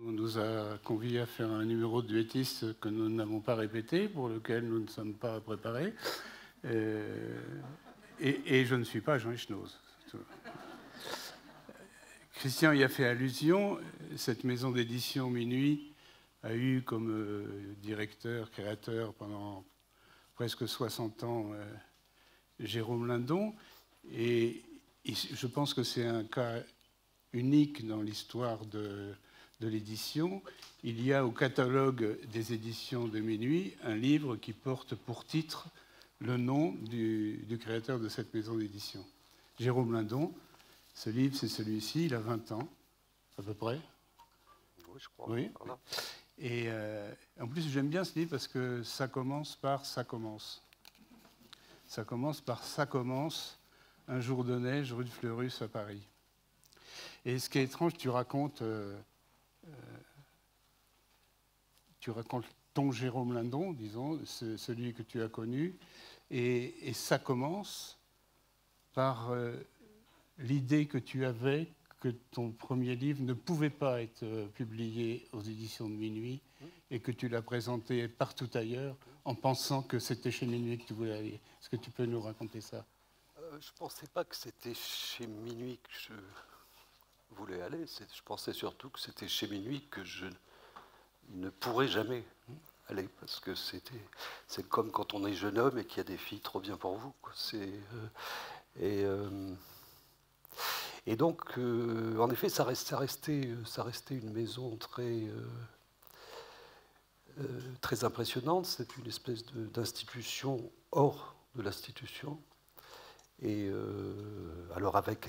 On nous a conviés à faire un numéro de duettiste que nous n'avons pas répété, pour lequel nous ne sommes pas préparés. Et je ne suis pas Jean Echnoz. Christian y a fait allusion. Cette maison d'édition Minuit a eu comme directeur, créateur pendant presque 60 ans Jérôme Lindon. Et je pense que c'est un cas unique dans l'histoire de l'édition. Il y a au catalogue des éditions de Minuit un livre qui porte pour titre le nom du créateur de cette maison d'édition. Jérôme Lindon. Ce livre, c'est celui-ci, il a 20 ans, à peu près. Oui, je crois. Oui. Voilà. Et en plus, j'aime bien ce livre parce que ça commence par « ça commence ». Ça commence par « ça commence », un jour de neige, rue de Fleurus à Paris. Et ce qui est étrange, tu racontes ton Jérôme Lindon, disons, celui que tu as connu, et ça commence par l'idée que tu avais que ton premier livre ne pouvait pas être publié aux éditions de Minuit et que tu l'as présenté partout ailleurs en pensant que c'était chez Minuit que tu voulais aller. Est-ce que tu peux nous raconter ça? Je ne pensais pas que c'était chez Minuit que je voulais aller. Je pensais surtout que c'était chez Minuit que je ne pourrais jamais aller. Parce que c'est comme quand on est jeune homme et qu'il y a des filles trop bien pour vous. Et donc, en effet, ça restait une maison très impressionnante. C'est une espèce d'institution hors de l'institution. Et alors avec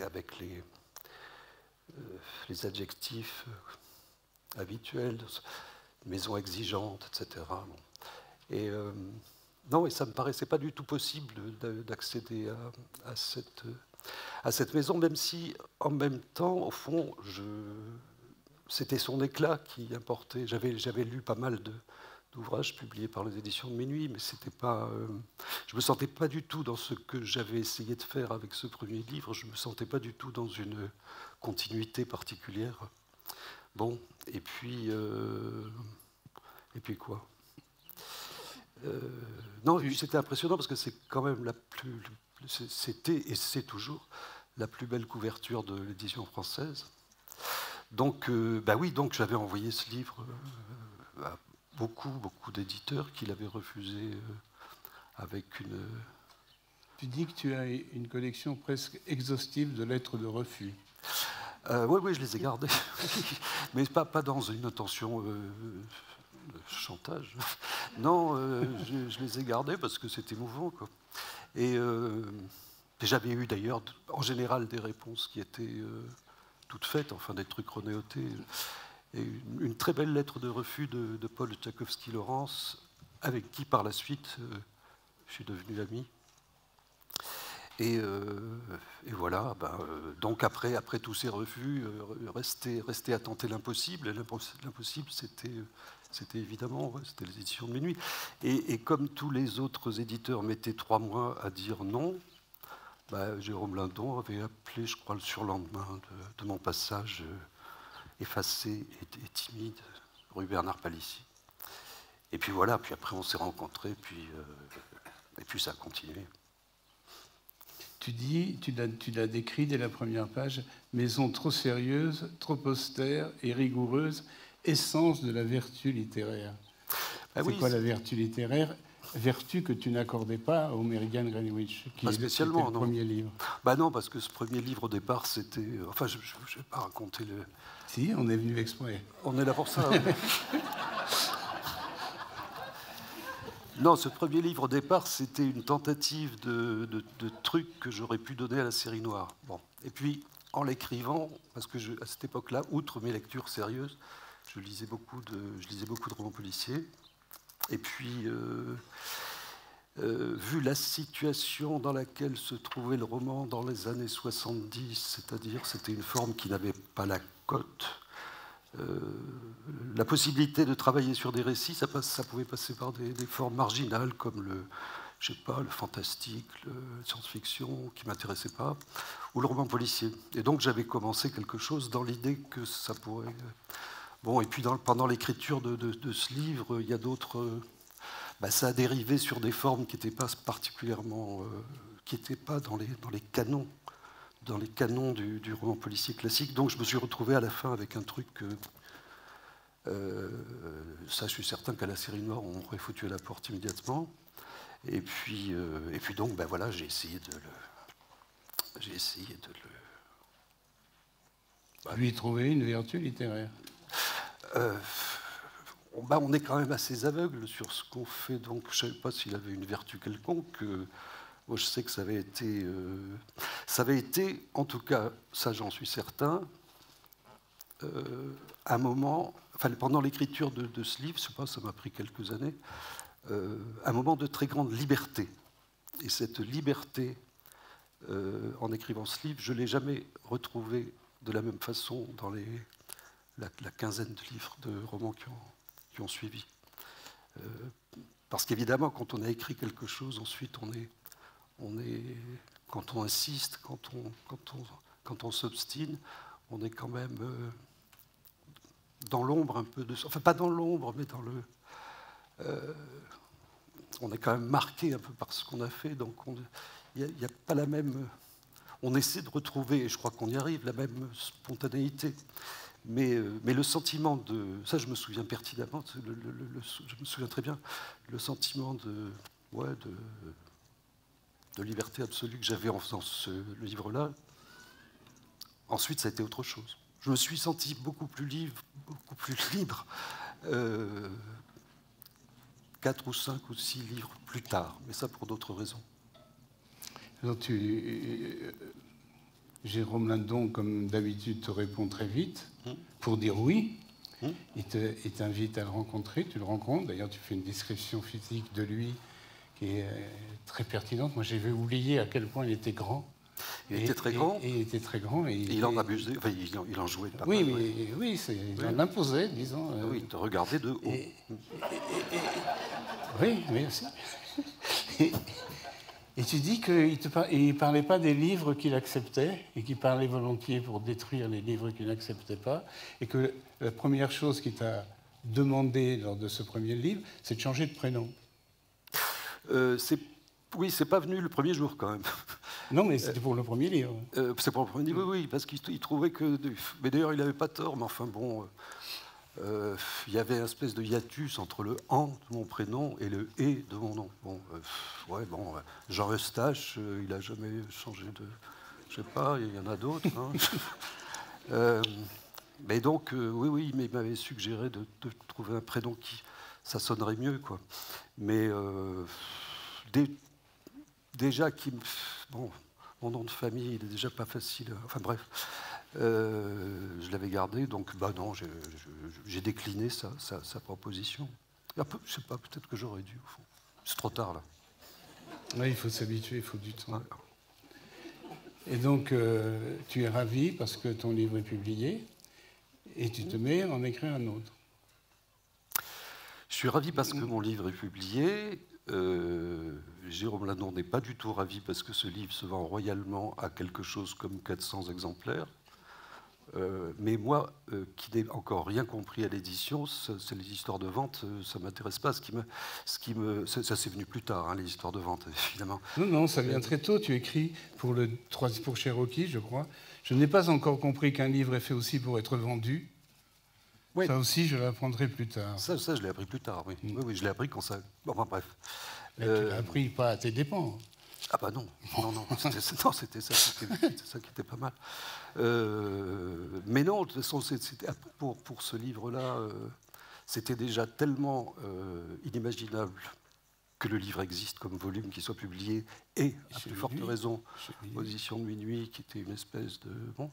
les adjectifs habituels, maison exigeante, etc. Bon. Et non, et ça ne me paraissait pas du tout possible d'accéder à cette maison, même si, en même temps, au fond, c'était son éclat qui importait. J'avais lu pas mal d'ouvrages publiés par les éditions de Minuit, mais c'était pas. Je me sentais pas du tout dans ce que j'avais essayé de faire avec ce premier livre. Je me sentais pas du tout dans une continuité particulière. Bon, et puis quoi? Non, c'était impressionnant parce que c'est quand même c'était et c'est toujours la plus belle couverture de l'édition française. Donc, oui, donc j'avais envoyé ce livre à beaucoup d'éditeurs qui l'avaient refusé avec une... Tu dis que tu as une collection presque exhaustive de lettres de refus. Oui, je les ai gardées, mais pas dans une intention de chantage. Non, je les ai gardées parce que c'était émouvant, quoi. Et j'avais eu d'ailleurs, en général, des réponses qui étaient toutes faites, enfin des trucs renéotés. Et une très belle lettre de refus de Paul Tchaikovsky-Laurence, avec qui, par la suite, je suis devenu ami. Et voilà, donc après tous ces refus, rester à tenter l'impossible. L'impossible, c'était évidemment, c'était les éditions de Minuit. Et comme tous les autres éditeurs mettaient 3 mois à dire non, Jérôme Lindon avait appelé, je crois, le surlendemain de mon passage effacé et timide, rue Bernard Palissy. Et puis voilà, puis après on s'est rencontrés, et puis ça a continué. Tu l'as décrit dès la première page, maison trop sérieuse, trop austère et rigoureuse, essence de la vertu littéraire. C'est quoi la vertu littéraire? Vertu que tu n'accordais pas au Meridian Greenwich, qui était le premier livre. Non, parce que ce premier livre, au départ, c'était... Enfin, je ne vais pas raconter le... Si, on est venu exprès. On est là pour ça. Non, ce premier livre, au départ, c'était une tentative de truc que j'aurais pu donner à la série noire. Bon. Et puis, en l'écrivant, parce que à cette époque-là, outre mes lectures sérieuses, je lisais beaucoup de romans policiers. Et puis, vu la situation dans laquelle se trouvait le roman dans les années 70, c'est-à-dire c'était une forme qui n'avait pas la cote, la possibilité de travailler sur des récits, ça pouvait passer par des formes marginales comme le fantastique, le science-fiction, qui ne m'intéressait pas, ou le roman policier. Et donc j'avais commencé quelque chose dans l'idée que ça pourrait Bon, et puis pendant l'écriture de ce livre, il y a d'autres... ça a dérivé sur des formes qui n'étaient pas particulièrement... qui n'étaient pas dans les canons du roman policier classique. Donc je me suis retrouvé à la fin avec un truc... ça, je suis certain qu'à la série noire, on aurait foutu à la porte immédiatement. Et puis donc, voilà, j'ai essayé de le... Lui trouver une vertu littéraire. On est quand même assez aveugle sur ce qu'on fait, donc je ne sais pas s'il avait une vertu quelconque. Moi, je sais que ça avait été, en tout cas, ça j'en suis certain, un moment, pendant l'écriture de ce livre, je sais pas, ça m'a pris quelques années, un moment de très grande liberté. Et cette liberté, en écrivant ce livre, je ne l'ai jamais retrouvée de la même façon dans la quinzaine de livres, de romans qui ont suivi. Parce qu'évidemment, quand on a écrit quelque chose, ensuite quand on insiste, quand on s'obstine, on est quand même dans l'ombre un peu de... Enfin, pas dans l'ombre, mais dans le... on est quand même marqué un peu par ce qu'on a fait, donc il n'y a pas la même... On essaie de retrouver, et je crois qu'on y arrive, la même spontanéité. Mais le sentiment de... Ça, je me souviens pertinemment, je me souviens très bien, le sentiment de liberté absolue que j'avais en faisant ce livre-là. Ensuite, ça a été autre chose. Je me suis senti beaucoup plus libre 4 ou 5 ou 6 livres plus tard, mais ça pour d'autres raisons. Alors Jérôme Lindon, comme d'habitude, te répond très vite pour dire oui. Il t'invite à le rencontrer, tu le rencontres. D'ailleurs, tu fais une description physique de lui qui est très pertinente. Moi, j'avais oublié à quel point il était grand. Il était très grand. Et il était très grand. Et il en abusait, enfin, il en jouait pas mal. Oui, il en imposait, disons. Oui, il te regardait de haut. Oui, aussi. Et tu dis qu'il ne parlait pas des livres qu'il acceptait et qu'il parlait volontiers pour détruire les livres qu'il n'acceptait pas, et que la première chose qu'il t'a demandé lors de ce premier livre, c'est de changer de prénom. Oui, c'est pas venu le premier jour quand même. Non, mais c'était pour le premier livre. C'est pour le premier livre, oui, parce qu'il trouvait que... Mais d'ailleurs, il n'avait pas tort, mais enfin bon... il y avait une espèce de hiatus entre le « en » de mon prénom et le « et » de mon nom. Jean Eustache, il n'a jamais changé de... Je sais pas, il y en a d'autres. Hein. Mais donc, oui, mais il m'avait suggéré de trouver un prénom qui... Ça sonnerait mieux, quoi. Mais déjà, mon nom de famille, il est déjà pas facile. Enfin bref. Je l'avais gardé, donc non, j'ai décliné sa proposition. Je ne sais pas, peut-être que j'aurais dû, au fond. C'est trop tard, là. Oui, il faut s'habituer, il faut du temps. Ouais. Et donc, tu es ravi parce que ton livre est publié, et tu te mets à en écrire un autre. Je suis ravi parce que mon livre est publié. Jérôme Lindon n'est pas du tout ravi parce que ce livre se vend royalement à quelque chose comme 400 exemplaires. Mais moi, qui n'ai encore rien compris à l'édition, c'est les histoires de vente, ça ne m'intéresse pas. Ça c'est venu plus tard, hein, les histoires de vente, évidemment. Non, ça vient très tôt. Tu écris pour Cherokee, je crois. Je n'ai pas encore compris qu'un livre est fait aussi pour être vendu. Oui. Ça aussi, je l'apprendrai plus tard. Ça, je l'ai appris plus tard, oui. Oui, je l'ai appris quand ça... Bon, enfin, bref. Mais tu l'as appris pas à tes dépens. Ah bah non, c'était ça qui était pas mal. Mais non, de toute façon, pour ce livre-là, c'était déjà tellement inimaginable que le livre existe comme volume, qui soit publié, et à plus forte raison, Position de minuit, qui était une espèce de... Bon,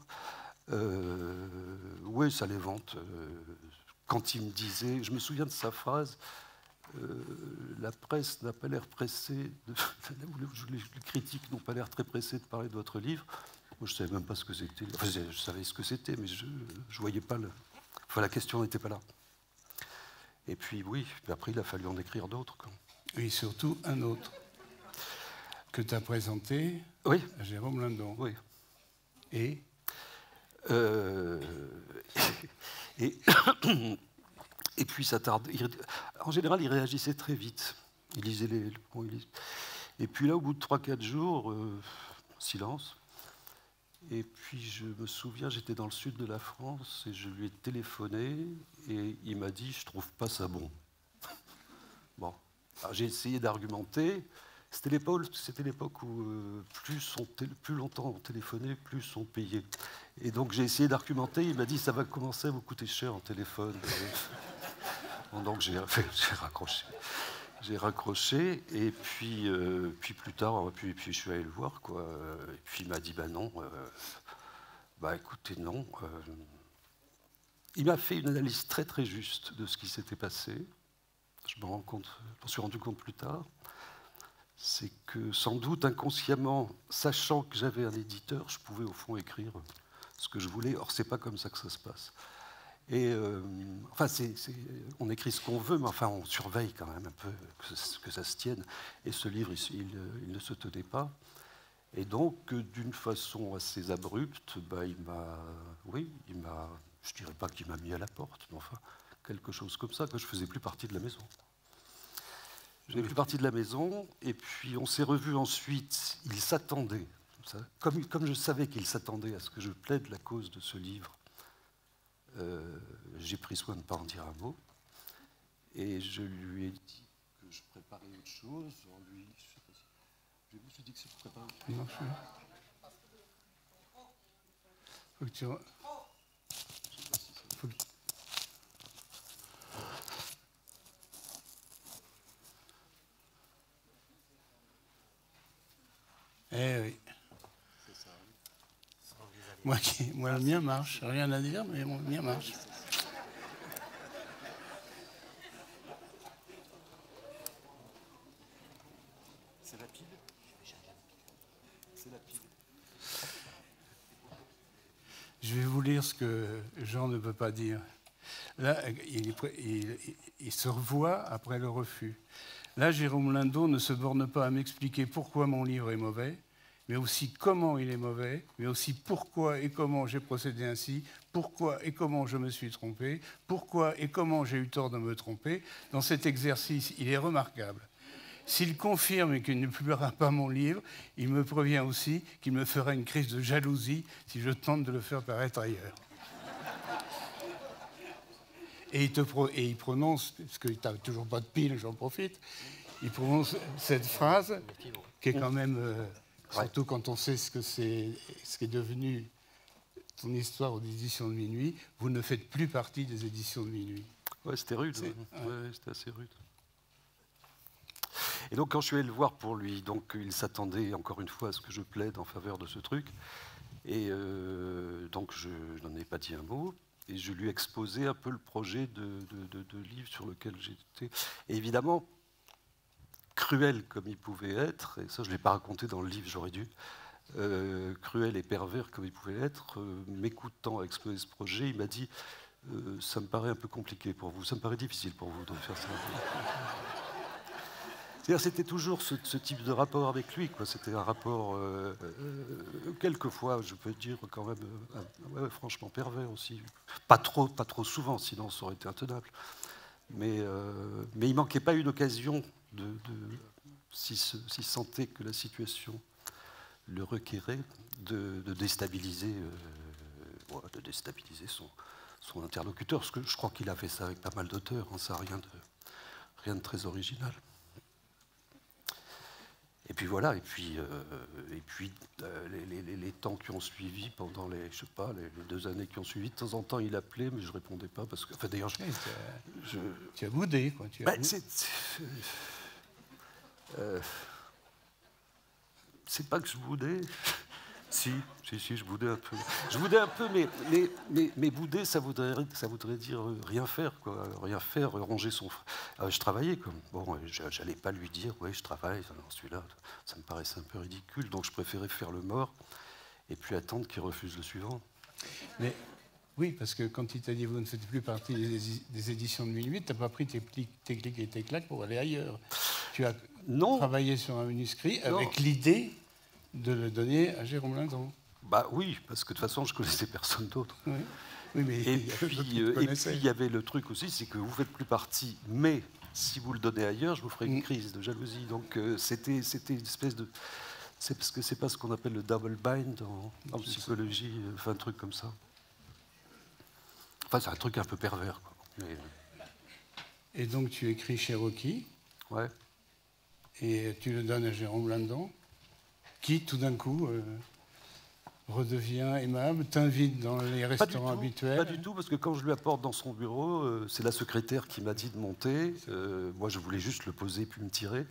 oui, ça les vente. Quand il me disait, je me souviens de sa phrase, la presse n'a pas l'air pressée, les critiques n'ont pas l'air très pressés de parler de votre livre. Moi, je ne savais même pas ce que c'était. Enfin, je savais ce que c'était, mais je ne voyais pas le... Enfin, la question n'était pas là. Et puis, oui, après, il a fallu en écrire d'autres. Oui, surtout un autre que tu as présenté à Jérôme Lindon. Oui. Et Et, et puis ça tarde. En général, il réagissait très vite. Il lisait les... Bon, et puis là, au bout de 3-4 jours, silence. Et puis je me souviens, j'étais dans le sud de la France et je lui ai téléphoné et il m'a dit « je trouve pas ça bon ». Bon, j'ai essayé d'argumenter. C'était l'époque où plus longtemps on téléphonait, plus on payait. Et donc j'ai essayé d'argumenter, il m'a dit « ça va commencer à vous coûter cher en téléphone ». Donc j'ai raccroché. J'ai raccroché et puis plus tard, puis je suis allé le voir, quoi. Et puis il m'a dit bah non, bah écoutez non. Il m'a fait une analyse très très juste de ce qui s'était passé. Je m'en suis rendu compte plus tard. C'est que sans doute inconsciemment, sachant que j'avais un éditeur, je pouvais au fond écrire ce que je voulais. Or c'est pas comme ça que ça se passe. Et enfin, on écrit ce qu'on veut, mais enfin, on surveille quand même un peu que ça se tienne. Et ce livre, il ne se tenait pas. Et donc, d'une façon assez abrupte, bah, je dirais pas qu'il m'a mis à la porte, mais enfin, quelque chose comme ça, que je faisais plus partie de la maison. Je n'avais plus partie de la maison, et puis on s'est revus ensuite. Il s'attendait, comme je savais qu'il s'attendait à ce que je plaide la cause de ce livre. J'ai pris soin de ne pas en dire un mot et je lui ai dit que je préparais autre chose. Je me suis dit que c'est préparé autre chose. Faut que tu... Faut que... Eh oui. Moi, le mien marche. Rien à dire, mais le mien marche. C'est la pile. C'est la pile. Je vais vous lire ce que Jean ne peut pas dire. Là, il se revoit après le refus. Là, Jérôme Lindon ne se borne pas à m'expliquer pourquoi mon livre est mauvais, mais aussi comment il est mauvais, mais aussi pourquoi et comment j'ai procédé ainsi, pourquoi et comment je me suis trompé, pourquoi et comment j'ai eu tort de me tromper. Dans cet exercice, il est remarquable. S'il confirme qu'il ne publiera pas mon livre, il me prévient aussi qu'il me fera une crise de jalousie si je tente de le faire paraître ailleurs. Et il prononce, parce que tu n'as toujours pas de pile, j'en profite, il prononce cette phrase qui est quand même... Surtout quand on sait ce qu'est devenu ton histoire aux éditions de Minuit, vous ne faites plus partie des éditions de Minuit. Ouais, c'était rude. C'était assez rude. Et donc, quand je suis allé le voir pour lui, donc il s'attendait encore une fois à ce que je plaide en faveur de ce truc. Et donc, je n'en ai pas dit un mot. Et je lui ai exposé un peu le projet de livre sur lequel j'étais. Et évidemment, cruel comme il pouvait être, et ça je ne l'ai pas raconté dans le livre, j'aurais dû, cruel et pervers comme il pouvait être, m'écoutant exposer ce projet, il m'a dit ça me paraît un peu compliqué pour vous, ça me paraît difficile pour vous de faire ça. C'est-à-dire, c'était toujours ce type de rapport avec lui, quoi. C'était un rapport, quelquefois, je peux dire quand même, franchement pervers aussi. Pas trop souvent, sinon ça aurait été intenable. Mais il manquait pas une occasion s'il sentait que la situation le requérait, de déstabiliser son interlocuteur. Parce que je crois qu'il a fait ça avec pas mal d'auteurs, hein, ça n'a rien de très original. Et puis voilà, les temps qui ont suivi, pendant les 2 années qui ont suivi, de temps en temps il appelait, mais je ne répondais pas, parce que, enfin d'ailleurs, tu as boudé, quoi. C'est pas que je boudais. Si, je boudais un peu. Je boudais un peu, mais bouder, ça voudrait dire rien faire, quoi. Rien faire, ronger son... je travaillais, quoi. Bon, j'allais pas lui dire, ouais, je travaille, celui-là, ça me paraissait un peu ridicule, donc je préférais faire le mort et puis attendre qu'il refuse le suivant. Mais oui, parce que quand il t'a dit vous ne faites plus partie des éditions de Minuit, tu n'as pas pris tes clics et tes claques pour aller ailleurs. Tu as travaillé sur un manuscrit avec l'idée de le donner à Jérôme Lindon. Bah oui, parce que de toute façon, je connaissais personne d'autre. Oui. Oui, mais Et puis, il y avait le truc aussi, c'est que vous ne faites plus partie, mais si vous le donnez ailleurs, je vous ferai une crise de jalousie. Donc c'était une espèce de... C'est parce que c'est pas ce qu'on appelle le double bind en psychologie, enfin un truc comme ça. Enfin, c'est un truc un peu pervers, quoi. Mais, Et donc tu écris Cherokee, ouais. et tu le donnes à Jérôme Lindon, qui tout d'un coup redevient aimable, t'invite dans les restaurants habituels. Pas du tout, parce que quand je lui apporte dans son bureau, c'est la secrétaire qui m'a dit de monter. Moi, je voulais juste le poser puis me tirer.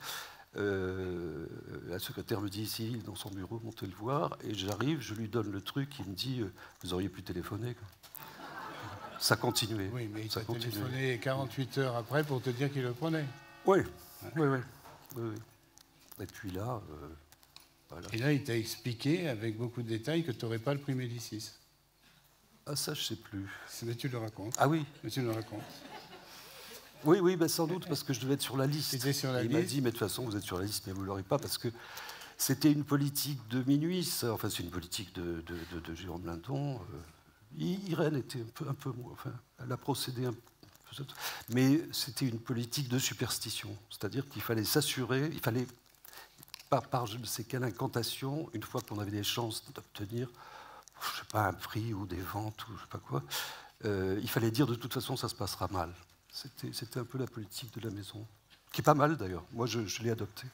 La secrétaire me dit ici, dans son bureau, montez le voir. Et j'arrive, je lui donne le truc, il me dit vous auriez pu téléphoner, quoi. Ça continuait. Oui, mais il t'a téléphoné 48 heures après pour te dire qu'il le prenait. Oui, oui. Et puis là... voilà. Et là, il t'a expliqué, avec beaucoup de détails, que tu n'aurais pas le prix Médicis. Ah, ça, je ne sais plus. Mais tu le racontes. Ah oui. Mais tu le racontes. Oui, ben sans doute, parce que je devais être sur la liste. Sur la liste. Il m'a dit, mais de toute façon, vous êtes sur la liste, mais vous ne l'aurez pas, parce que c'était une politique de minuit, ça. Enfin, c'est une politique de Jérôme Lindon. Irène était un peu moins... Enfin, elle a procédé un peu... Mais c'était une politique de superstition. C'est-à-dire qu'il fallait s'assurer, il fallait... Par je ne sais quelle incantation, une fois qu'on avait des chances d'obtenir, je ne sais pas, un prix ou des ventes ou je ne sais pas quoi, il fallait dire de toute façon ça se passera mal. C'était un peu la politique de la maison, qui est pas mal d'ailleurs. Moi je l'ai adoptée.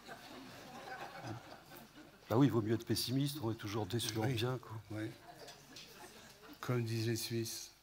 Bah oui, il vaut mieux être pessimiste, on est toujours déçu en bien, quoi. Oui. Comme disent les Suisses.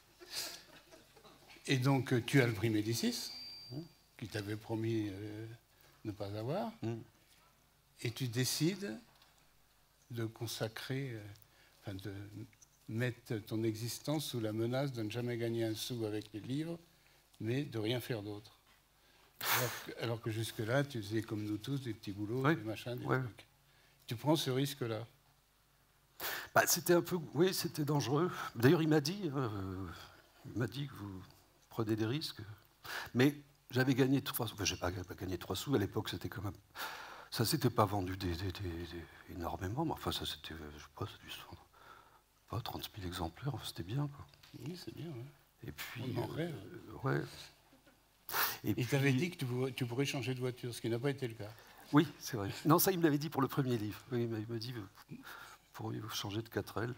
Et donc tu as le prix Médicis, qui t'avait promis ne pas avoir. Et tu décides de consacrer, de mettre ton existence sous la menace de ne jamais gagner un sou avec les livres, mais de rien faire d'autre. Alors que jusque-là, tu faisais comme nous tous, des petits boulots, des machins, des trucs. Tu prends ce risque-là. Bah, c'était un peu... Oui, c'était dangereux. D'ailleurs, il m'a dit que vous prenez des risques. Mais j'avais gagné 3 sous. Enfin, j'ai pas gagné 3 sous. À l'époque, c'était quand même... Ça s'était pas vendu énormément, mais enfin, ça c'était, je sais pas, pas 30 000 exemplaires, enfin, c'était bien, quoi. Oui, c'est bien, ouais. Et puis... On en rêve. Ouais. Et il t'avait dit que tu pourrais changer de voiture, ce qui n'a pas été le cas. Oui, c'est vrai. Non, ça, il me l'avait dit pour le premier livre. Oui, il m'a dit, pourriez-vous changer de 4L?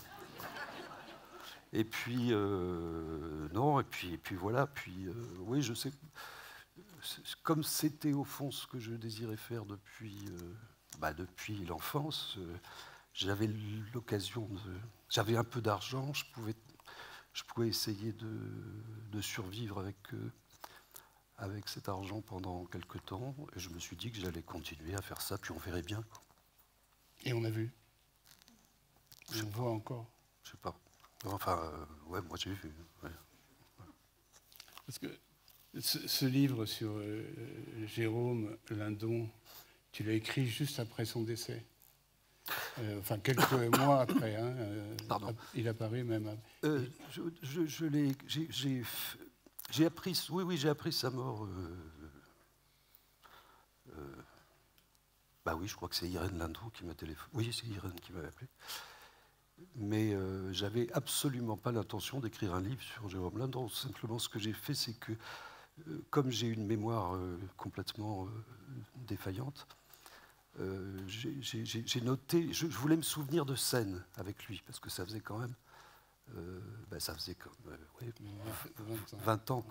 Et puis, non, et puis voilà, puis, oui, je sais... Comme c'était au fond ce que je désirais faire depuis l'enfance, j'avais l'occasion de... J'avais un peu d'argent, je pouvais essayer de survivre avec cet argent pendant quelque temps, et je me suis dit que j'allais continuer à faire ça, puis on verrait bien, quoi. Et on a vu. On voit encore. Je sais pas. Enfin, ouais, moi j'ai vu. Ouais. Parce que ce livre sur Jérôme Lindon, tu l'as écrit juste après son décès. Enfin, quelques mois après. Hein, il apparaît même. J'ai appris. Oui, j'ai appris sa mort. Bah oui, je crois que c'est Irène Lindon qui m'a téléphoné. Oui, c'est Irène qui m'avait appelé. Mais j'avais absolument pas l'intention d'écrire un livre sur Jérôme Lindon. Simplement, ce que j'ai fait, c'est que comme j'ai une mémoire complètement défaillante, j'ai noté, je voulais me souvenir de scènes avec lui, parce que ça faisait quand même, ça faisait comme 20 ans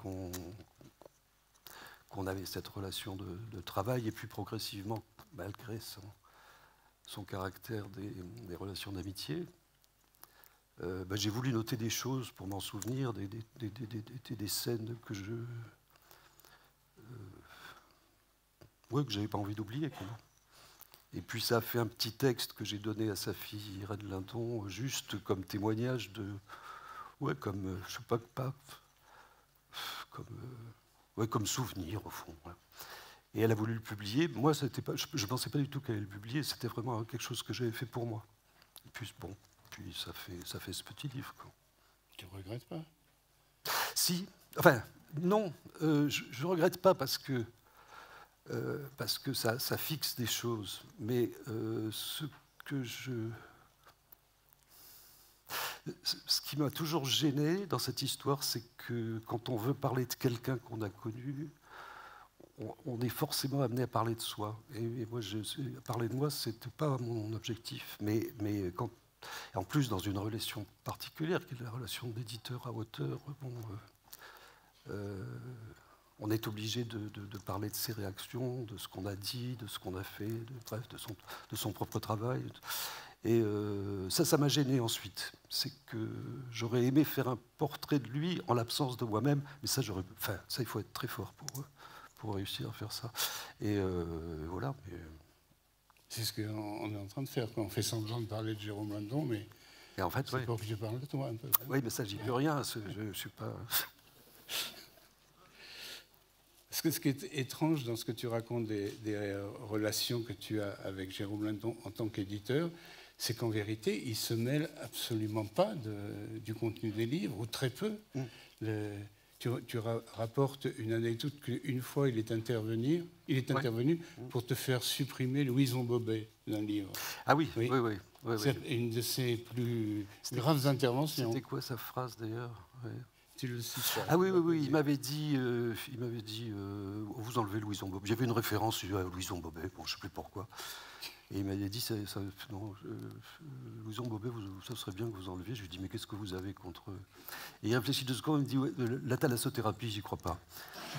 qu'on avait cette relation de travail, et puis progressivement, malgré son caractère des relations d'amitié, j'ai voulu noter des choses pour m'en souvenir, des scènes que j'avais pas envie d'oublier, quoi. Et puis ça a fait un petit texte que j'ai donné à sa fille Irène Lindon, juste comme témoignage comme je sais pas comme souvenir au fond. Ouais. Et elle a voulu le publier. Moi, c'était pas, je pensais pas du tout qu'elle allait le publier. C'était vraiment quelque chose que j'avais fait pour moi. Et puis puis ça fait ce petit livre, quoi. Tu ne regrettes pas? Si, enfin, non, je ne regrette pas parce que ça fixe des choses. Mais ce que je... Ce qui m'a toujours gêné dans cette histoire, c'est que quand on veut parler de quelqu'un qu'on a connu, on est forcément amené à parler de soi. Et moi, parler de moi, ce n'était pas mon objectif. Mais quand, en plus, dans une relation particulière, qui est la relation d'éditeur à auteur, bon, on est obligé de parler de ses réactions, de ce qu'on a dit, de ce qu'on a fait, bref, de son propre travail. Et ça m'a gêné ensuite. C'est que j'aurais aimé faire un portrait de lui en l'absence de moi-même, mais ça, ça, il faut être très fort pour réussir à faire ça. Et voilà. C'est ce qu'on est en train de faire. On fait semblant de parler de Jérôme Landon, mais et en fait, c'est pour que je parle de toi un peu. Oui, mais ça, j'y peux rien. Je ne suis pas... Parce que ce qui est étrange dans ce que tu racontes des relations que tu as avec Jérôme Landon en tant qu'éditeur, c'est qu'en vérité, il ne se mêle absolument pas du contenu des livres, ou très peu. Tu rapportes une anecdote qu'une fois, il est intervenu pour te faire supprimer Louison Bobet d'un livre. Ah oui, oui. C'est une de ses plus graves interventions. C'était quoi sa phrase, d'ailleurs? Tu le cites pas. Ah oui, il m'avait dit, vous enlevez Louison Bobet. J'avais une référence à Louison Bobet, bon, je ne sais plus pourquoi. Et il m'avait dit, Louison Bobet, ça serait bien que vous enleviez. Je lui ai dit, mais qu'est-ce que vous avez contre eux? Et il réfléchit 2 secondes, il me dit, ouais, la thalassothérapie, j'y crois pas.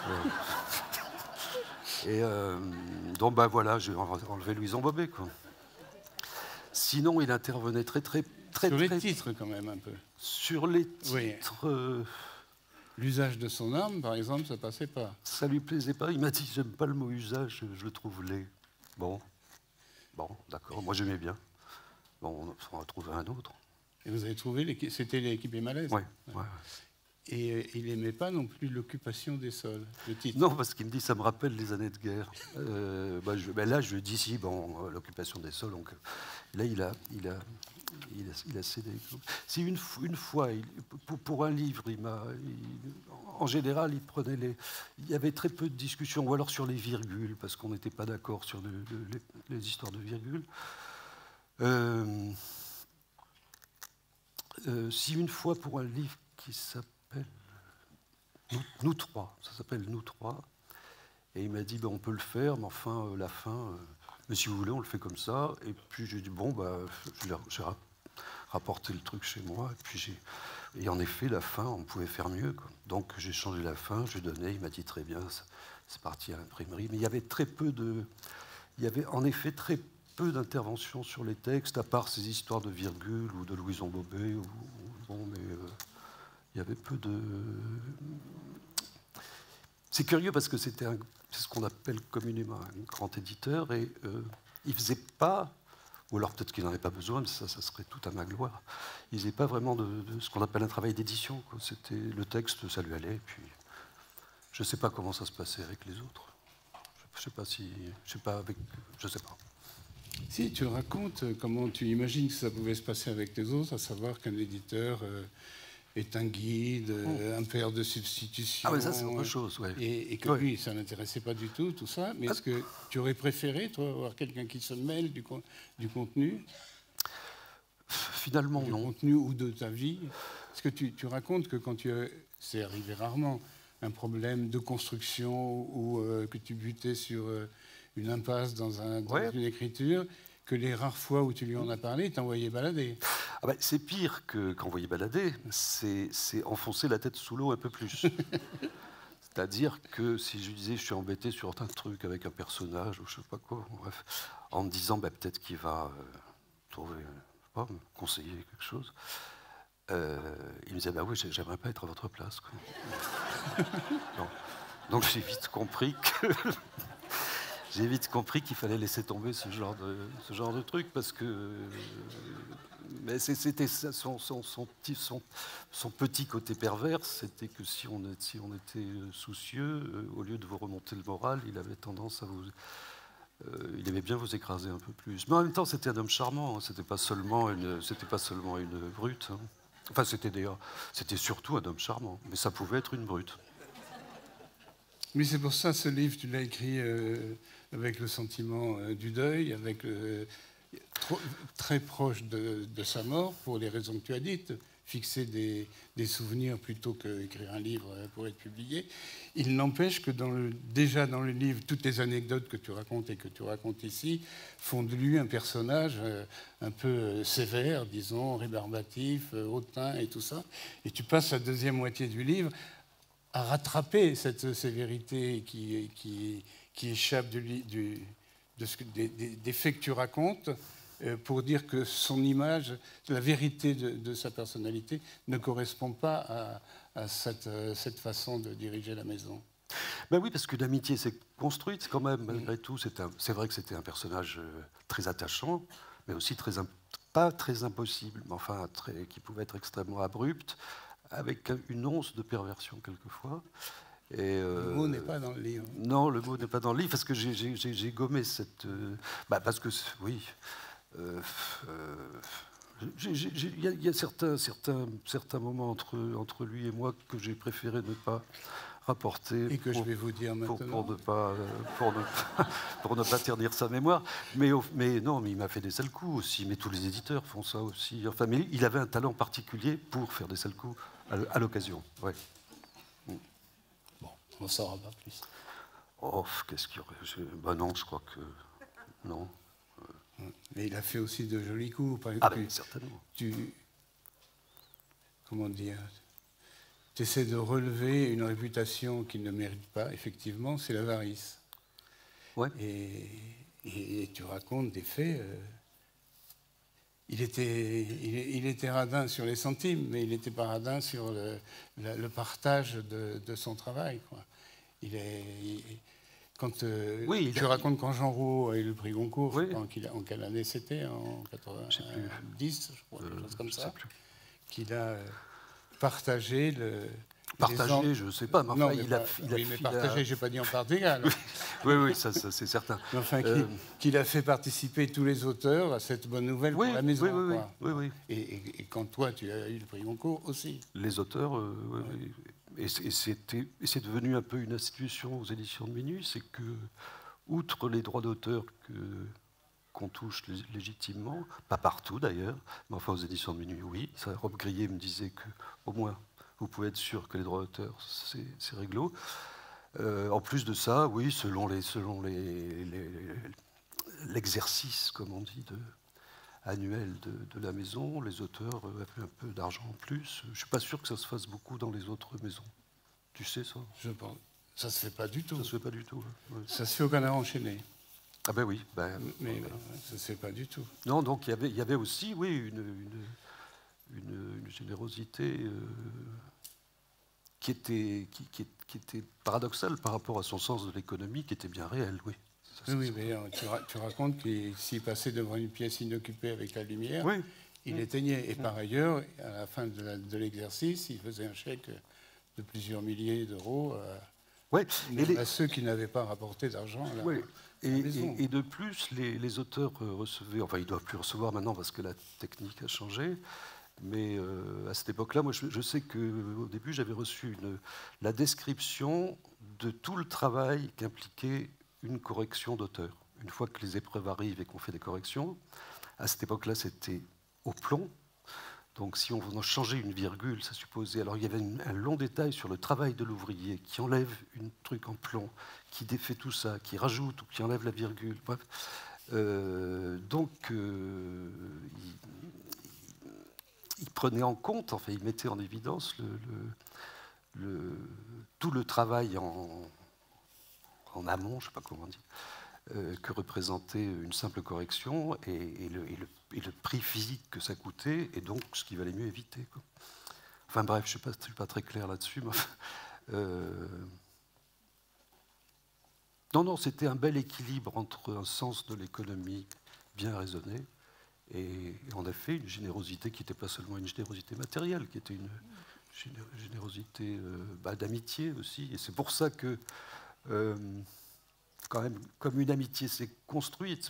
Et donc, ben voilà, j'ai enlevé Louison Bobet, quoi. Sinon, il intervenait très sur les titres, quand même, un peu. Sur les titres... Oui. L'usage de son arme, par exemple, ça passait pas. Ça lui plaisait pas. Il m'a dit, j'aime pas le mot usage, je le trouve laid. Bon, d'accord, moi j'aimais bien. Bon, on va trouver un autre. Et vous avez trouvé, c'était l'équipe des malaises. Oui. Et il n'aimait pas non plus l'occupation des sols, le titre. Non, parce qu'il me dit, ça me rappelle les années de guerre. Là, je lui dis, si, l'occupation des sols. Donc, là, il a cédé. Si une fois, pour un livre, en général, il y avait très peu de discussions, ou alors sur les virgules, parce qu'on n'était pas d'accord sur les histoires de virgules. Si une fois, pour un livre qui s'appelle Nous trois, ça s'appelle Nous trois, et il m'a dit, on peut le faire, mais enfin, la fin, mais si vous voulez, on le fait comme ça. Et puis j'ai dit, j'ai rapporté le truc chez moi, et en effet, la fin, on pouvait faire mieux, quoi. Donc j'ai changé la fin, je lui ai donné, il m'a dit, très bien, c'est parti à l'imprimerie. Mais il y avait en effet très peu d'interventions sur les textes, à part ces histoires de virgule ou de Louison Bobet, il y avait peu de... C'est curieux parce que c'est ce qu'on appelle communément un grand éditeur, et il ne faisait pas, ou alors peut-être qu'il n'en avait pas besoin, mais ça serait tout à ma gloire, il ne faisait pas vraiment de ce qu'on appelle un travail d'édition. C'était le texte, ça lui allait, et puis je ne sais pas comment ça se passait avec les autres. Je ne sais pas. Si, tu racontes comment tu imagines que ça pouvait se passer avec les autres, à savoir qu'un éditeur est un guide, un père de substitution. Ah oui, ça c'est autre chose, ouais. Et que lui, ça n'intéressait pas du tout ça. Mais est-ce que tu aurais préféré, toi, avoir quelqu'un qui se mêle du contenu? Finalement, non. Du contenu ou de ta vie? Parce que tu racontes que quand c'est arrivé rarement, un problème de construction ou que tu butais sur une impasse dans une écriture, que les rares fois où tu lui en as parlé, il t'envoyait balader. C'est pire qu'envoyer balader, c'est enfoncer la tête sous l'eau un peu plus. C'est-à-dire que si je lui disais, je suis embêté sur un truc avec un personnage, ou je ne sais pas quoi, bref, en me disant, peut-être qu'il va trouver, je sais pas, me conseiller quelque chose, il me disait, oui, j'aimerais pas être à votre place, quoi. Donc j'ai vite compris qu'il fallait laisser tomber ce genre de truc, parce que mais c'était son petit côté pervers, c'était que si on était soucieux, au lieu de vous remonter le moral, il avait tendance à il aimait bien vous écraser un peu plus. Mais en même temps, c'était un homme charmant, hein, c'était pas seulement une brute, hein. Enfin, c'était surtout un homme charmant, mais ça pouvait être une brute. Oui, c'est pour ça, ce livre, tu l'as écrit avec le sentiment du deuil, très proche de sa mort, pour les raisons que tu as dites, fixer des souvenirs plutôt qu'écrire un livre pour être publié. Il n'empêche que déjà dans le livre, toutes les anecdotes que tu racontes et que tu racontes ici font de lui un personnage un peu sévère, disons, rébarbatif, hautain et tout ça. Et tu passes la deuxième moitié du livre à rattraper cette sévérité qui échappe des faits que tu racontes, pour dire que son image, la vérité de sa personnalité ne correspond pas à cette façon de diriger la maison. Ben oui, parce que l'amitié s'est construite quand même, malgré tout. C'est vrai que c'était un personnage très attachant, mais aussi pas très impossible, mais enfin qui pouvait être extrêmement abrupt, avec une once de perversion quelquefois. Et le mot n'est pas dans le livre. Non, le mot n'est pas dans le livre, parce que j'ai gommé cette... parce que, oui... Il y a certains moments entre lui et moi que j'ai préféré ne pas rapporter. Et que je vais vous dire maintenant. Pour ne pas ternir sa mémoire. Mais non, mais il m'a fait des sales coups aussi. Mais tous les éditeurs font ça aussi. Enfin, mais il avait un talent particulier pour faire des sales coups à l'occasion. Ouais. Bon, on ne saura pas plus. Oh, qu'est-ce qu'il y aurait Ben non, je crois que... Non. Mais il a fait aussi de jolis coups. Certainement. Comment dire, tu essaies de relever une réputation qu'il ne mérite pas, effectivement, c'est l'avarice. Ouais. Et tu racontes des faits. Il était radin sur les centimes, mais il n'était pas radin sur le partage de son travail, quoi. Quand tu racontes quand Jean Rau a eu le prix Goncourt, oui. En quelle année c'était? En 90, je crois, quelque chose comme ça. Qu'il a partagé Partagé, je ne sais pas, mais enfin, mais partagé, je n'ai pas dit en part égale. oui, ça c'est certain. Mais enfin, qu'il a fait participer tous les auteurs à cette bonne nouvelle pour la maison. Oui. Et quand toi, tu as eu le prix Goncourt aussi. Les auteurs, oui. Et c'est devenu un peu une institution aux éditions de Minuit, c'est que, outre les droits d'auteur qu'on touche légitimement, pas partout d'ailleurs, mais enfin aux éditions de Minuit, oui. Ça, Rob Grillet me disait qu'au moins, vous pouvez être sûr que les droits d'auteur, c'est réglo. En plus de ça, oui, selon l'exercice, comme on dit, annuel de la maison, les auteurs avaient un peu d'argent en plus. Je ne suis pas sûr que ça se fasse beaucoup dans les autres maisons. Tu sais ça? Je pense. Ça ne se fait pas du tout. Ça se fait pas du tout. Ouais. Ça se fait au Canard enchaîné. Ah ben oui. Mais ça ne se fait pas du tout. Non, donc il y avait aussi, oui, une générosité qui était paradoxale par rapport à son sens de l'économie, qui était bien réel, oui. Oui, mais tu racontes que s'il passait devant une pièce inoccupée avec la lumière, il éteignait. Et par ailleurs, à la fin de l'exercice, il faisait un chèque de plusieurs milliers d'euros à ceux qui n'avaient pas rapporté d'argent à la maison. Et de plus, les auteurs recevaient, enfin ils ne doivent plus recevoir maintenant parce que la technique a changé, mais à cette époque-là, moi je sais qu'au début j'avais reçu la description de tout le travail qu'impliquait une correction d'auteur. Une fois que les épreuves arrivent et qu'on fait des corrections, à cette époque-là, c'était au plomb. Donc si on venait changer une virgule, ça supposait... Alors il y avait un long détail sur le travail de l'ouvrier qui enlève un truc en plomb, qui défait tout ça, qui rajoute ou qui enlève la virgule. Bref. Il prenait en compte, enfin il mettait en évidence tout le travail en amont, je ne sais pas comment dire, que représentait une simple correction et le prix physique que ça coûtait, et donc ce qu'il valait mieux éviter, quoi. Enfin bref, je ne suis pas très clair là-dessus. Mais non, c'était un bel équilibre entre un sens de l'économie bien raisonné et en effet une générosité qui n'était pas seulement une générosité matérielle, qui était une générosité d'amitié aussi. Et c'est pour ça que quand même, comme une amitié s'est construite,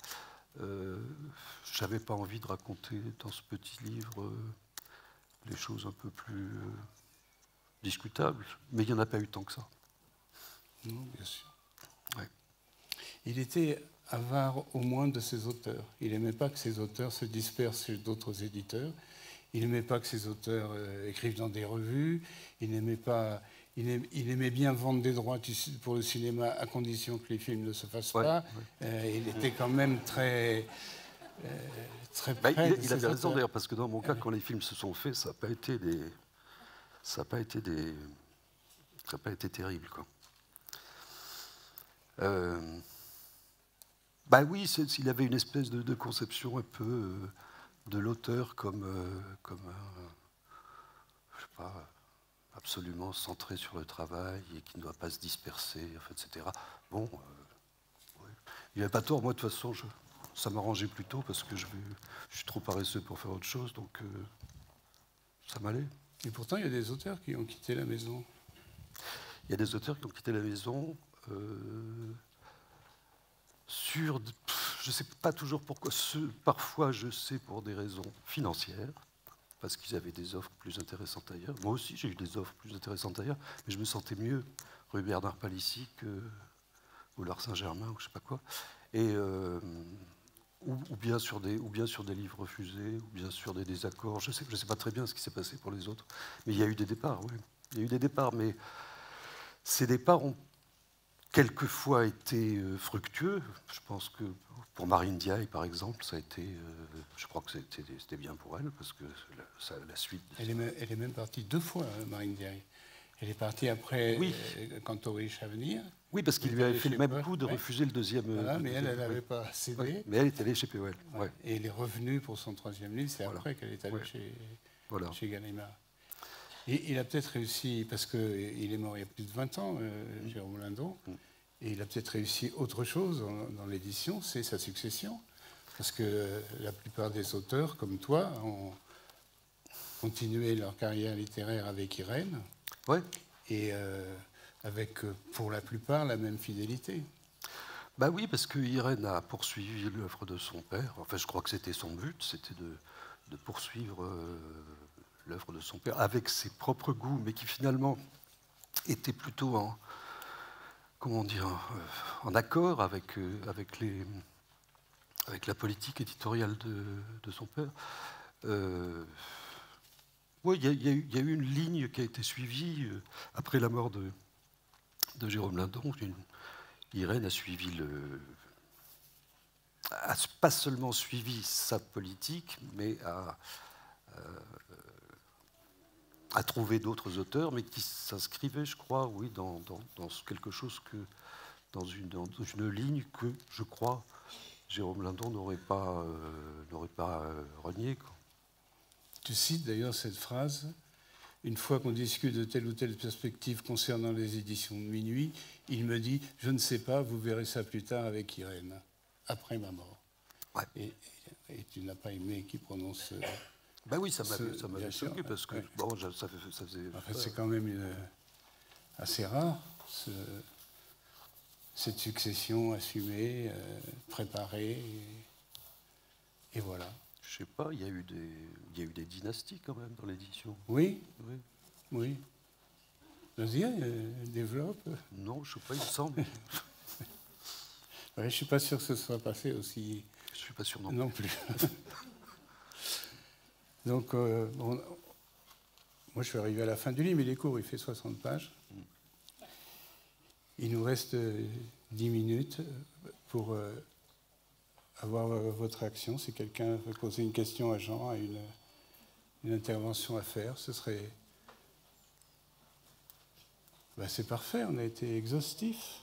je n'avais pas envie de raconter dans ce petit livre les choses un peu plus discutables, mais il n'y en a pas eu tant que ça. Non, bien sûr. Ouais. Il était avare au moins de ses auteurs. Il n'aimait pas que ses auteurs se dispersent chez d'autres éditeurs. Il n'aimait pas que ses auteurs écrivent dans des revues. Il aimait bien vendre des droits pour le cinéma à condition que les films ne se fassent pas. Il était quand même très près de il avait raison d'ailleurs, parce que dans mon cas, quand les films se sont faits, ça n'a pas été terrible, quoi. Oui, il avait une espèce de conception un peu de l'auteur comme je sais pas, absolument centré sur le travail et qui ne doit pas se disperser, etc. Bon, ouais. Il n'avait pas tort. Moi, de toute façon, ça m'arrangeait plutôt parce que je suis trop paresseux pour faire autre chose, donc ça m'allait. Et pourtant, il y a des auteurs qui ont quitté la maison. Il y a des auteurs qui ont quitté la maison je ne sais pas toujours pourquoi. Parfois, je sais pour des raisons financières, parce qu'ils avaient des offres plus intéressantes ailleurs. Moi aussi, j'ai eu des offres plus intéressantes ailleurs, mais je me sentais mieux rue Bernard Palissy ou Lars Saint-Germain, ou je ne sais pas quoi. Et, ou bien sur des livres refusés, ou bien sur des désaccords. Je sais pas très bien ce qui s'est passé pour les autres. Mais il y a eu des départs, oui. Il y a eu des départs, mais ces départs ont quelquefois été fructueux. Je pense que pour Marine Diaye, par exemple, ça a été. Je crois que c'était bien pour elle, parce que la suite. Elle est même partie 2 fois, Marine Diaye. Elle est partie après, oui. Quand Aurich à venir. Oui, parce qu'il lui avait fait le même coup de refuser le deuxième. Voilà, mais elle n'avait pas cédé. Ouais, mais elle est allée chez POL. Ouais. Et elle est revenue pour son 3e livre. C'est après qu'elle est allée chez Gallimard. Et il a peut-être réussi, parce qu'il est mort il y a plus de 20 ans, Jérôme Lindon, et il a peut-être réussi autre chose dans l'édition, c'est sa succession. Parce que la plupart des auteurs, comme toi, ont continué leur carrière littéraire avec Irène. Ouais. Et avec, pour la plupart, la même fidélité. Oui, parce que Irène a poursuivi l'œuvre de son père. Enfin, je crois que c'était son but, c'était de poursuivre l'œuvre de son père avec ses propres goûts, mais qui finalement était plutôt en accord avec la politique éditoriale de son père. Oui, il y a eu une ligne qui a été suivie après la mort de Jérôme Lindon. Irène a suivi pas seulement suivi sa politique, mais a trouvé d'autres auteurs, mais qui s'inscrivaient, je crois, oui, dans quelque chose dans une ligne que, je crois, Jérôme Lindon n'aurait pas renié, quoi. Tu cites d'ailleurs cette phrase: une fois qu'on discute de telle ou telle perspective concernant les éditions de Minuit, il me dit « Je ne sais pas, vous verrez ça plus tard avec Irène, après ma mort. Ouais. » Et tu n'as pas aimé qu'il prononce... Oui, ça m'avait choqué, parce que ça faisait... En fait, c'est quand même assez rare, cette succession assumée, préparée, et voilà. Je sais pas, il y a eu des dynasties quand même dans l'édition. Oui. Vas-y, développe. Non, je ne sais pas, il me semble. Je ne suis pas sûr que ce soit passé aussi. Je ne suis pas sûr non plus. Donc, moi je suis arrivé à la fin du livre, mais il est court, il fait 60 pages. Il nous reste 10 minutes pour avoir votre réaction. Si quelqu'un veut poser une question à Jean, a une intervention à faire, ce serait... c'est parfait, on a été exhaustif.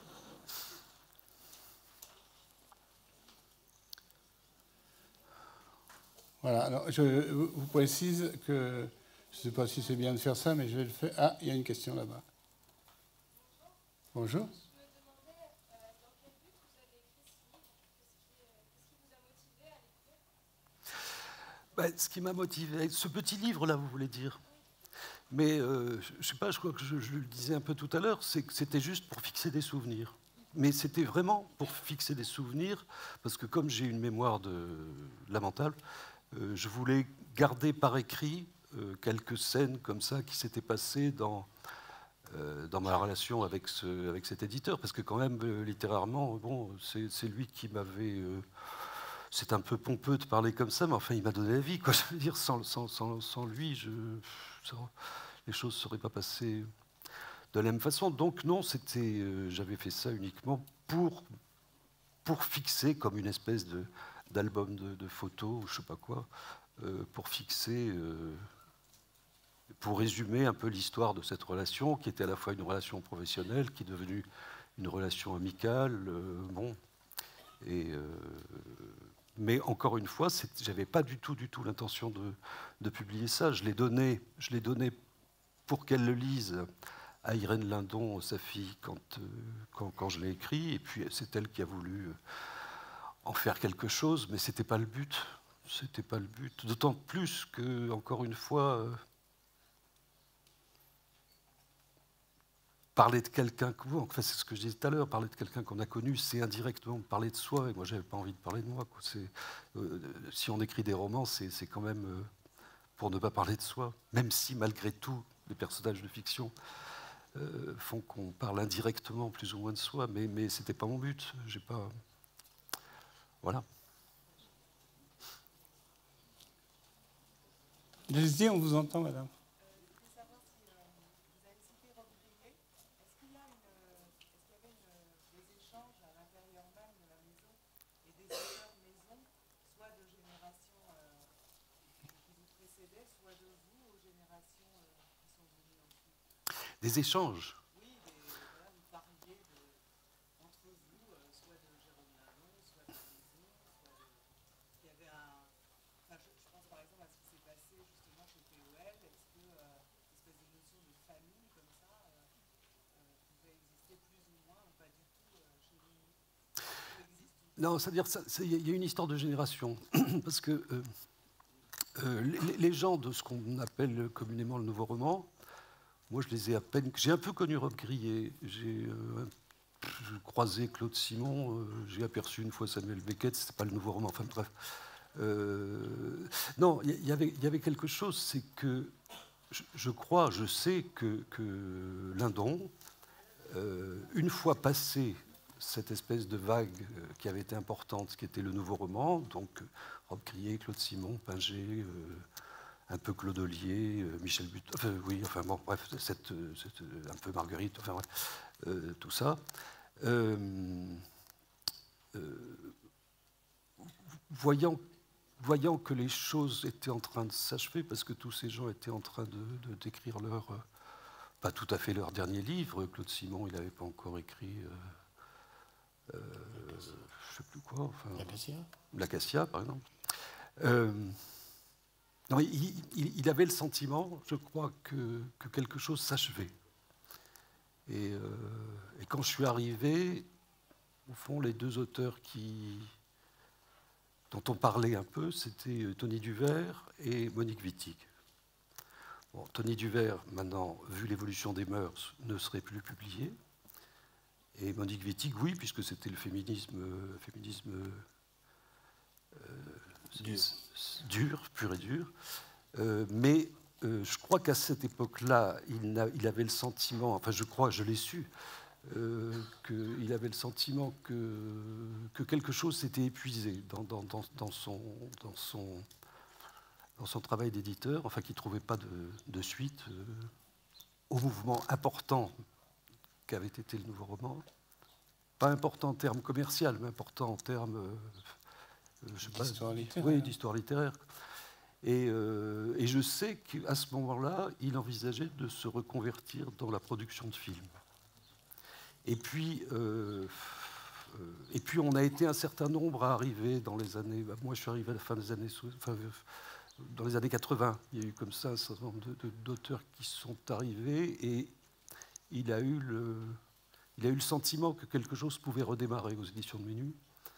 Voilà, alors je vous précise que, je ne sais pas si c'est bien de faire ça, mais je vais le faire. Ah, il y a une question là-bas. Bonjour. Ce qui m'a motivé, ce petit livre-là, vous voulez dire. Mais je ne sais pas, je crois que je le disais un peu tout à l'heure, c'est que c'était juste pour fixer des souvenirs. Mais c'était vraiment pour fixer des souvenirs, parce que comme j'ai une mémoire lamentable, je voulais garder par écrit quelques scènes comme ça qui s'étaient passées dans ma relation avec cet éditeur, parce que quand même, littérairement, c'est lui qui m'avait c'est un peu pompeux de parler comme ça, mais enfin, il m'a donné la vie, quoi. Je veux dire, sans lui, les choses ne seraient pas passées de la même façon. Donc non, j'avais fait ça uniquement pour fixer comme une espèce d'album de photos ou je sais pas quoi, pour fixer, pour résumer un peu l'histoire de cette relation qui était à la fois une relation professionnelle, qui est devenue une relation amicale, bon. Mais encore une fois, j'avais pas du tout l'intention de publier ça. Je l'ai donné pour qu'elle le lise à Irène Lindon, sa fille, quand je l'ai écrit, et puis c'est elle qui a voulu en faire quelque chose, mais c'était pas le but. C'était pas le but. D'autant plus que, encore une fois, parler de quelqu'un, enfin, c'est ce que je disais tout à l'heure, parler de quelqu'un qu'on a connu, c'est indirectement parler de soi, et moi j'avais pas envie de parler de moi. Si on écrit des romans, c'est quand même pour ne pas parler de soi, même si malgré tout, les personnages de fiction font qu'on parle indirectement plus ou moins de soi, mais c'était pas mon but. J'ai pas... Voilà. Allez-y, on vous entend, madame. Des échanges. Oui, voilà, vous parliez entre vous, soit de Jérôme Lindon, soit de Maison, soit de... Il y avait un... Enfin, je pense par exemple à ce qui s'est passé justement chez POL. Est-ce que une espèce de notion de famille comme ça pouvait exister plus ou moins, ou pas du tout chez vous? Non, c'est-à-dire il y a une histoire de génération. Parce que les gens de ce qu'on appelle communément le nouveau roman, moi, je les ai à peine... J'ai un peu connu Rob Grillet, j'ai croisé Claude Simon, j'ai aperçu une fois Samuel Beckett, c'était pas le nouveau roman, enfin bref. Non, il y avait quelque chose, c'est que je sais que Lindon, une fois passé cette espèce de vague qui avait été importante, qui était le nouveau roman, donc Rob Grillet, Claude Simon, Pinget... un peu Claude Ollier, Michel Buteau, enfin, oui, enfin bon, bref, un peu Marguerite, enfin bref, tout ça. Voyant que les choses étaient en train de s'achever, parce que tous ces gens étaient en train d'écrire pas tout à fait leur dernier livre. Claude Simon, il n'avait pas encore écrit, je ne sais plus quoi, enfin, L'Acacia, par exemple. Non, il avait le sentiment, je crois, que quelque chose s'achevait. Et quand je suis arrivé, au fond, les deux auteurs dont on parlait un peu, c'était Tony Duvert et Monique Wittig. Bon, Tony Duvert, maintenant, vu l'évolution des mœurs, ne serait plus publié. Et Monique Wittig, oui, puisque c'était le féminisme dur, pur et dur. Mais je crois qu'à cette époque-là, il avait le sentiment, enfin je l'ai su, qu'il avait le sentiment que quelque chose s'était épuisé dans son travail d'éditeur, enfin qu'il ne trouvait pas de suite au mouvement important qu'avait été le nouveau roman. Pas important en termes commerciaux, mais important en termes... d'histoire littéraire. Oui, d'histoire littéraire. Et je sais qu'à ce moment-là, il envisageait de se reconvertir dans la production de films. Et puis on a été un certain nombre à arriver dans les années... Moi, je suis arrivé à la fin des années... dans les années 80. Il y a eu comme ça un certain nombre d'auteurs qui sont arrivés et il a eu le sentiment que quelque chose pouvait redémarrer aux éditions de Minuit.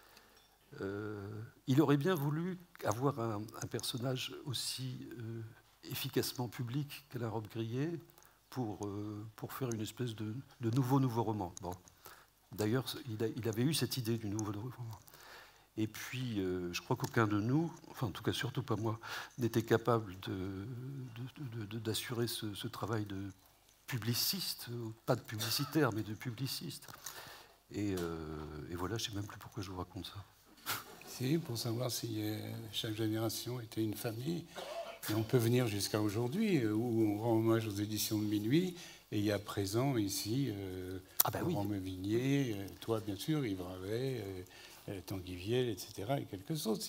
Il aurait bien voulu avoir un personnage aussi efficacement public qu'Alain Rob Grillet pour faire une espèce de nouveau roman. Bon. D'ailleurs, il avait eu cette idée du nouveau roman. Et puis, je crois qu'aucun de nous, enfin en tout cas surtout pas moi, n'était capable d'assurer ce travail de publiciste, pas de publicitaire, mais de publiciste. Et voilà, je ne sais même plus pourquoi je vous raconte ça. Si, pour savoir si chaque génération était une famille. Et on peut venir jusqu'à aujourd'hui, où on rend hommage aux éditions de Minuit. Et il y a présent ici Laurent Meuvigné, toi bien sûr, Yves Ravet, Tanguy Viel, etc. et quelques autres.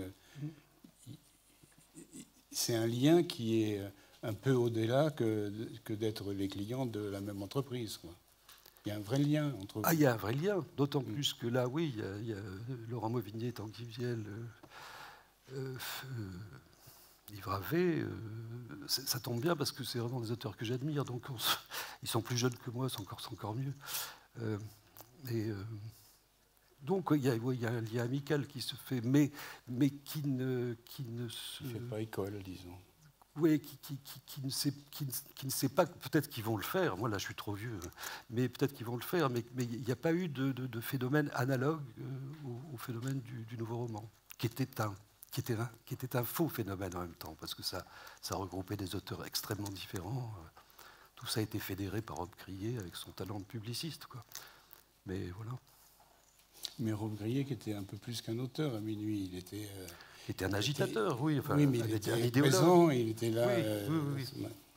C'est un lien qui est un peu au-delà que d'être les clients de la même entreprise, quoi. Il y a un vrai lien entre vous. Ah, il y a un vrai lien, d'autant plus que là, oui, il y a Laurent Meuvigné, Tanguy Viel, Yves Ravet, ça tombe bien parce que c'est vraiment des auteurs que j'admire, donc ils sont plus jeunes que moi, c'est encore mieux. Donc il y a un lien amical qui se fait, mais qui ne se... Qui ne fait pas école, disons. Oui, qui ne sait pas, peut-être qu'ils vont le faire, moi là je suis trop vieux, mais peut-être qu'ils vont le faire, mais il n'y a pas eu de phénomène analogue au phénomène du nouveau roman, qui était un faux phénomène en même temps, parce que ça regroupait des auteurs extrêmement différents. Tout ça a été fédéré par Rob Grillet avec son talent de publiciste, quoi. Mais voilà. Mais Rob Grillet, qui était un peu plus qu'un auteur à Minuit, il était un agitateur, oui. Enfin, oui, mais il était un idéologue. Présent, il était là. Oui.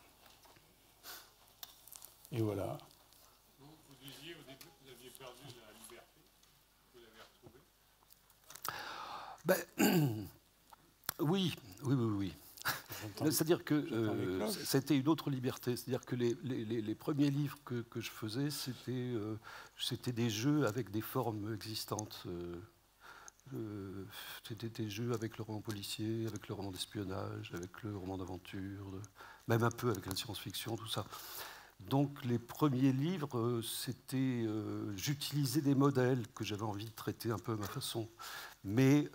Et voilà. Vous disiez au début que vous aviez perdu la liberté. Vous l'avez retrouvée. Oui. C'est-à-dire que c'était une autre liberté. C'est-à-dire que les premiers livres que je faisais, c'était des jeux avec des formes existantes. C'était des jeux avec le roman policier, avec le roman d'espionnage, avec le roman d'aventure, même un peu avec la science-fiction, tout ça. Donc les premiers livres, c'était j'utilisais des modèles que j'avais envie de traiter un peu à ma façon, mais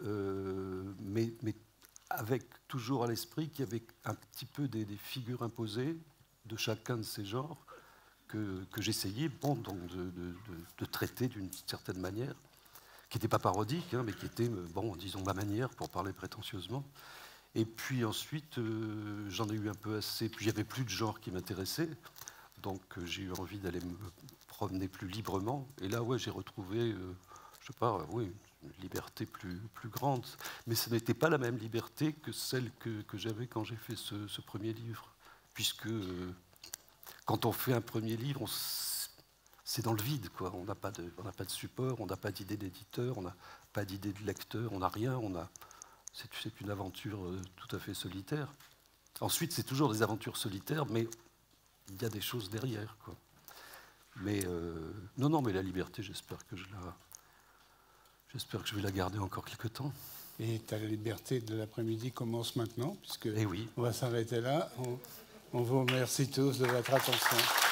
avec toujours à l'esprit qu'il y avait un petit peu des figures imposées de chacun de ces genres que j'essayais de traiter d'une certaine manière, qui n'était pas parodique, mais qui était, disons, ma manière, pour parler prétentieusement. Et puis ensuite, j'en ai eu un peu assez, puis il n'y avait plus de genre qui m'intéressait, donc j'ai eu envie d'aller me promener plus librement, et là, ouais, j'ai retrouvé, je sais pas, oui, une liberté plus grande, mais ce n'était pas la même liberté que celle que j'avais quand j'ai fait ce premier livre, puisque quand on fait un premier livre, c'est dans le vide, quoi. On n'a pas de support, on n'a pas d'idée d'éditeur, on n'a pas d'idée de lecteur, on n'a rien, c'est une aventure tout à fait solitaire. Ensuite, c'est toujours des aventures solitaires, mais il y a des choses derrière, quoi. Mais non, mais la liberté, j'espère que je vais la garder encore quelque temps. Et ta liberté de l'après-midi commence maintenant, puisque oui. On va s'arrêter là. On vous remercie tous de votre attention.